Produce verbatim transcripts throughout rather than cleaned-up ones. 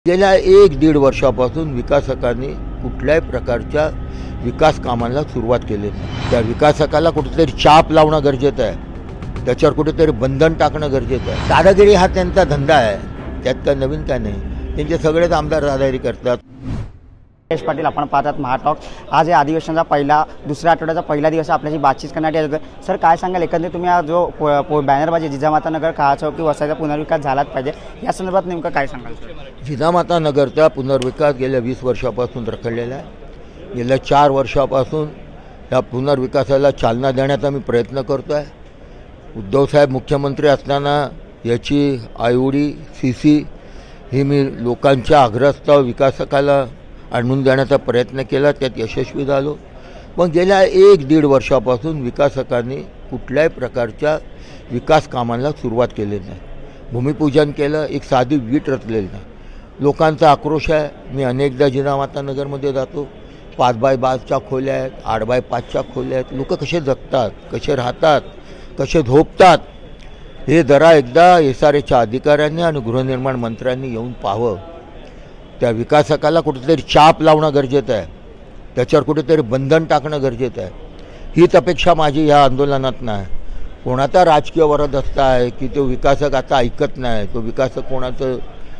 गेल्या एक दीड वर्षापासून विकासकांनी कुठल्याही प्रकारच्या विकास कामांना सुरुवात केली नाही। त्या विकासकाला कुठेतरी चाप लावणं गरजेचं आहे, त्याच्यावर कुठेतरी बंधन टाकणं गरजेचं आहे। दादागिरी हा त्यांचा धंदा आहे, त्यात काय नवीन काय नाही। त्यांचे सगळेच आमदार दादागिरी करतात। यश पाटील, आपण पाहतात महाटॉक। आज या अधिवेशनाचा पहिला दुसऱ्या आठवड्याचा पहिला दिवस आपल्याशी बातचीत करण्यात येत होतं। सर, काय सांगाल एकंदरीत तुम्ही हा जो बॅनरबाजी जिजामाता नगर काळा चौकी वसाहतीचा पुनर्विकास झालाच पाहिजे या संदर्भात नेमकं काय सांगाल? जिजामाता नगरचा पुनर्विकास गेल्या वीस वर्षापासून रखडलेला आहे। गेल्या चार वर्षापासून या पुनर्विकासाला चालना देण्याचा मी प्रयत्न करतो आहे। उद्धवसाहेब मुख्यमंत्री असताना याची आयओडी सी सी ही मी लोकांच्या आग्रहास्तव विकासकाला आणून देण्याचा प्रयत्न केला, त्यात यशस्वी झालो। पण गेल्या एक दीड वर्षापासून विकासकांनी कुठल्याही प्रकारच्या विकास कामांना सुरुवात केली नाही। भूमिपूजन केलं, एक साधी वीट रचलेली नाही। लोकांचा आक्रोश आहे। मी अनेकदा जिजामाता नगरमध्ये जातो, पाच बाय पाचच्या खोल्या आहेत, आठ बाय पाचच्या खोल्या आहेत। लोक कसे जगतात, कसे राहतात, कसे झोपतात, हे जरा एकदा एस आर एच्या अधिकाऱ्यांनी आणि गृहनिर्माण मंत्र्यांनी येऊन पाहावं। त्या विकासकाला कुठेतरी चाप लावणं गरजेचं आहे, त्याच्यावर कुठेतरी बंधन टाकणं गरजेचं आहे। हीच अपेक्षा माझी ह्या आंदोलनात नाही। कोणाचा राजकीय वरदहस्त आहे की तो विकासक आता ऐकत नाही, तो विकासक कोणाचं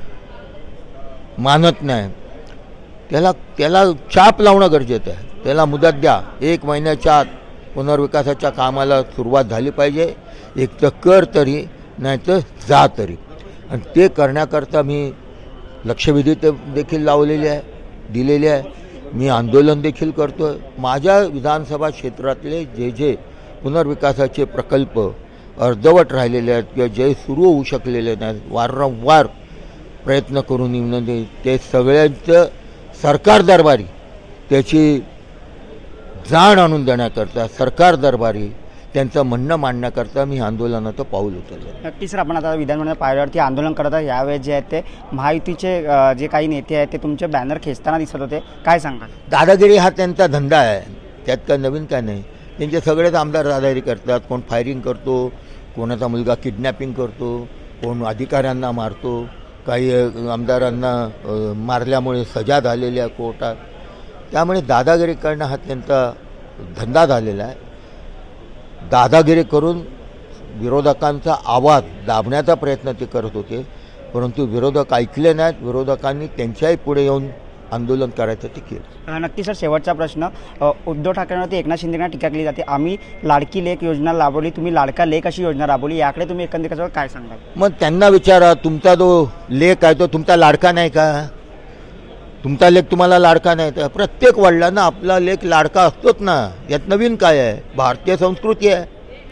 मानत नाही, त्याला त्याला चाप लावणं गरजेचं आहे। त्याला मुदत द्या, एक महिन्याच्या आत पुनर्विकासाच्या कामाला सुरुवात झाली पाहिजे। एक तर कर तरी, नाही तर जा तरी। आणि ते करण्याकरता मी लक्षवेधी देखील लावलेली आहे, दिलेली आहे। मी आंदोलन देखील करतो आहे। माझ्या विधानसभा क्षेत्रातले जे जे पुनर्विकासाचे प्रकल्प अर्धवट राहिलेले आहेत किंवा जे सुरू होऊ शकलेले नाहीत, वारंवार प्रयत्न करून विनंती, ते सगळ्यांचं सरकार दरबारी त्याची जाण आणून देण्याकरता, सरकार दरबारी त्यांचं म्हणणं मांडण्याकरता मी आंदोलनाचं पाऊल उचललं। नक्कीच सर, आपण आता विधानमंडळ पायऱ्यावरती आंदोलन करत आहे। यावेळेस जे आहेत ते महायुतीचे जे काही नेते आहेत ते तुमचे बॅनर खेचताना दिसत होते, काय सांगाल? दादागिरी हा त्यांचा धंदा आहे, त्यात काय नवीन काय नाही। त्यांचे सगळेच आमदार दादागिरी करतात। कोण फायरिंग करतो, कोणाचा मुलगा किडनॅपिंग करतो, कोण अधिकाऱ्यांना मारतो, काही आमदारांना मारल्यामुळे सजा झालेल्या कोर्टात। त्यामुळे दादागिरी करणं हा त्यांचा धंदा झालेला आहे। दादागिरी करून विरोधकांचा आवाज दाबण्याचा प्रयत्न ते करत होते, परंतु विरोधक ऐकले नाहीत। विरोधकांनी त्यांच्याही पुढे येऊन आंदोलन करायचं ते केलं। नक्की सर, शेवटचा प्रश्न, उद्धव ठाकरेंवरती एकनाथ शिंदेंना टीका केली जाते। आम्ही लाडकी लेक योजना राबवली, तुम्ही लाडका लेक अशी योजना राबवली, याकडे तुम्ही एकंदरीत काय सांगाल? मग त्यांना विचारा, तुमचा जो लेक आहे तो तुमचा लाडका नाही का? तुमचा लेख तुम्हाला लाडका नाही तर प्रत्येक वडिलांना आपला लेख लाडका असतोच ना, यात नवीन काय आहे? भारतीय संस्कृती आहे।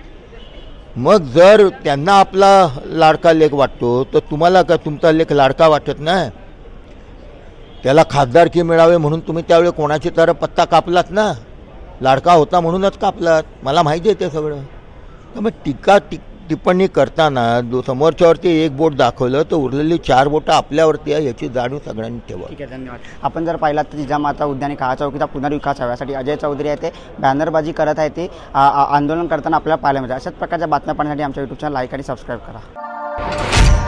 मग जर त्यांना आपला लाडका लेख वाटतो तर तुम्हाला का तुमचा लेख लाडका वाटत नाही? त्याला खासदारकी मिळावे म्हणून तुम्ही त्यावेळी कोणाची तर पत्ता कापलात ना, लाडका होता म्हणूनच कापलात। मला माहिती आहे ते सगळं। त्यामुळे टीका टिक टिप्पणी करताना जो समोरच्यावरती एक बोट दाखवलं तर उरलेली चार बोटं आपल्यावरती आहे, याची जाणीव सगळ्यांनी ठेवा। ठीक आहे, धन्यवाद। आपण जर पाहिलात तर जिजामाता उद्यान काळा चौकीचा पुनर्विकास यासाठी अजय चौधरी आहे ते बॅनरबाजी करत आहे, ते आंदोलन करताना आपल्याला पाहायला मिळतं। अशाच प्रकारच्या बातम्या पाहण्यासाठी आमच्या यूट्यूब चॅनल लाईक आणि सबस्क्राईब करा।